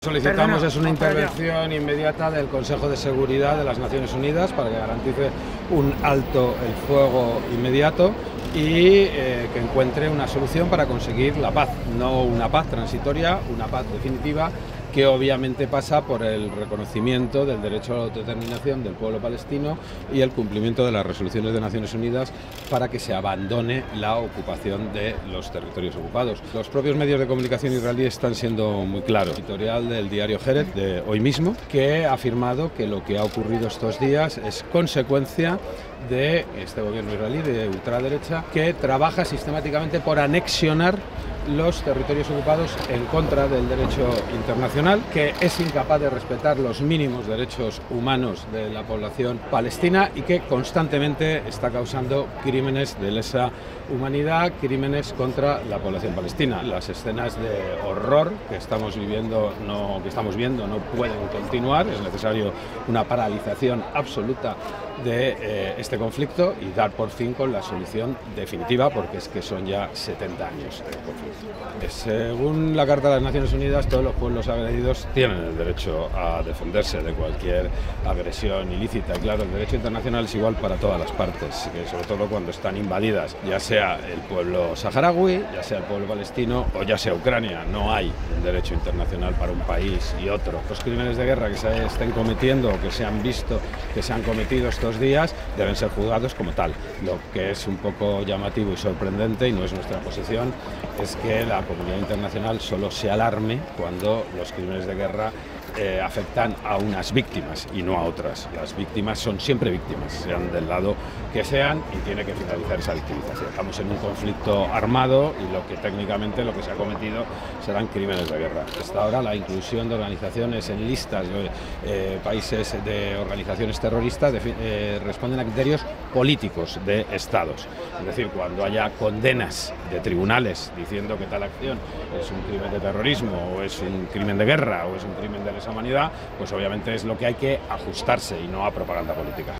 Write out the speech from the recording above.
Solicitamos es una intervención inmediata del Consejo de Seguridad de las Naciones Unidas para que garantice un alto el fuego inmediato y que encuentre una solución para conseguir la paz, no una paz transitoria, una paz definitiva, que obviamente pasa por el reconocimiento del derecho a la autodeterminación del pueblo palestino y el cumplimiento de las resoluciones de Naciones Unidas para que se abandone la ocupación de los territorios ocupados. Los propios medios de comunicación israelíes están siendo muy claros. El editorial del diario Haaretz de hoy mismo, que ha afirmado que lo que ha ocurrido estos días es consecuencia de este gobierno israelí de ultraderecha que trabaja sistemáticamente por anexionar los territorios ocupados en contra del derecho internacional, que es incapaz de respetar los mínimos derechos humanos de la población palestina y que constantemente está causando crímenes de lesa humanidad, crímenes contra la población palestina. Las escenas de horror que estamos viendo no pueden continuar, es necesario una paralización absoluta de este conflicto y dar por fin con la solución definitiva, porque es que son ya 70 años de conflicto. Según la Carta de las Naciones Unidas, todos los pueblos agredidos tienen el derecho a defenderse de cualquier agresión ilícita. Y claro, el derecho internacional es igual para todas las partes, que sobre todo cuando están invadidas, ya sea el pueblo saharaui, ya sea el pueblo palestino o ya sea Ucrania. No hay un derecho internacional para un país y otro. Los crímenes de guerra que se estén cometiendo o que se han visto que se han cometido estos días deben ser juzgados como tal. Lo que es un poco llamativo y sorprendente, y no es nuestra posición, es que la comunidad internacional solo se alarme cuando los crímenes de guerra afectan a unas víctimas y no a otras. Las víctimas son siempre víctimas, sean del lado que sean, y tiene que finalizar esa victimización. Estamos en un conflicto armado y lo que técnicamente lo que se ha cometido serán crímenes de guerra. Hasta ahora la inclusión de organizaciones en listas de países de organizaciones terroristas responden a criterios políticos de estados. Es decir, cuando haya condenas de tribunales diciendo que tal acción es un crimen de terrorismo o es un crimen de guerra o es un crimen de lesa humanidad, pues obviamente es lo que hay que ajustarse y no a propaganda política.